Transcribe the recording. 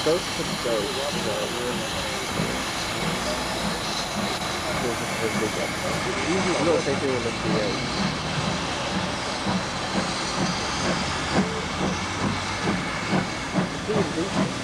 coast to coast, so we're in I'm not taking all the create. Doing decent.